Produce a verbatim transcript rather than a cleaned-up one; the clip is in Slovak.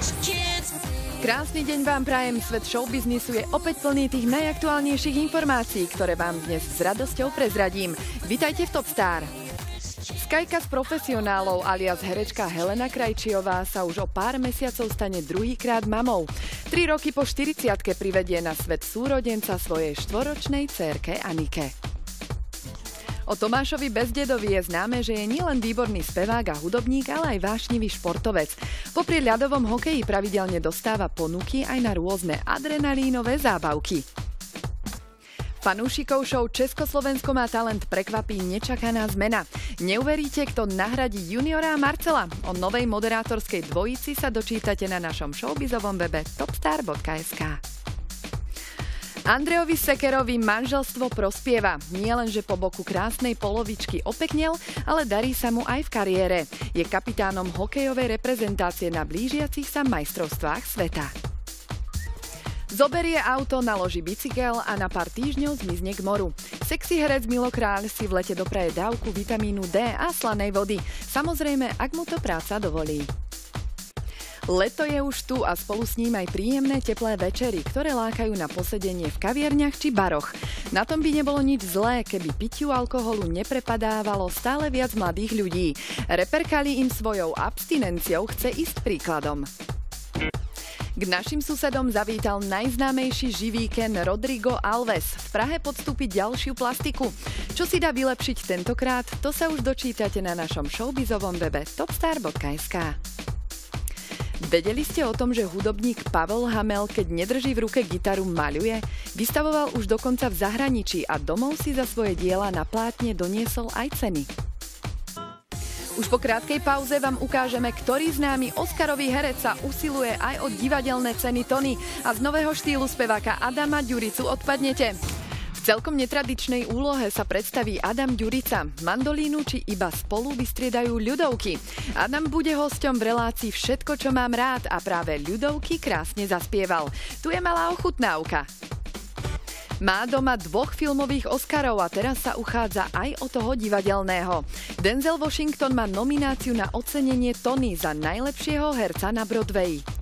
Krásny deň vám prajem, svet showbiznisu je opäť plný tých najaktuálnejších informácií, ktoré vám dnes s radosťou prezradím. Vitajte v Top Star. Skajka z profesionálov alias herečka Helena Krajčiová sa už o pár mesiacov stane druhýkrát mamou. Tri roky po štyridsiatke privedie na svet súrodenca svojej štvoročnej dcérke Anike. O Tomášovi Bezdedovi je známe, že je nielen výborný spevák a hudobník, ale aj vášnivý športovec. Popri ľadovom hokeji pravidelne dostáva ponuky aj na rôzne adrenalínové zábavky. Fanúšikov show Československo má talent prekvapí nečakaná zmena. Neuveríte, kto nahradí juniora a Marcela? O novej moderátorskej dvojici sa dočítate na našom showbizovom webe topstar bodka es ká. Andrejovi Sekerovi manželstvo prospieva. Nie len, že po boku krásnej polovičky opeknel, ale darí sa mu aj v kariére. Je kapitánom hokejovej reprezentácie na blížiacich sa majstrovstvách sveta. Zoberie auto, naloží bicykel a na pár týždňov zmizne k moru. Sexy herec Milo Kráľ si v lete dopraje dávku vitamínu D a slanej vody. Samozrejme, ak mu to práca dovolí. Leto je už tu a spolu s ním aj príjemné teplé večery, ktoré lákajú na posedenie v kaviarniach či baroch. Na tom by nebolo nič zlé, keby pitiu alkoholu neprepadávalo stále viac mladých ľudí. Reper Kali im svojou abstinenciou chce ísť príkladom. K našim susedom zavítal najznámejší živý Ken Rodrigo Alves. V Prahe podstúpi ďalšiu plastiku. Čo si dá vylepšiť tentokrát, to sa už dočítate na našom showbizovom webe topstar bodka es ká. Vedeli ste o tom, že hudobník Pavel Hamel, keď nedrží v ruke gitaru, maľuje? Vystavoval už dokonca v zahraničí a domov si za svoje diela na plátne doniesol aj ceny. Už po krátkej pauze vám ukážeme, ktorý známy Oscarový herec sa usiluje aj o divadelné ceny Tony a z nového štýlu speváka Adama Ďuricu odpadnete. V celkom netradičnej úlohe sa predstaví Adam Ďurica. Mandolínu či iba spolu vystriedajú ľudovky. Adam bude hosťom v relácii Všetko, čo mám rád a práve ľudovky krásne zaspieval. Tu je malá ochutnávka. Má doma dvoch filmových Oscarov a teraz sa uchádza aj o toho divadelného. Denzel Washington má nomináciu na ocenenie Tony za najlepšieho herca na Broadwayi.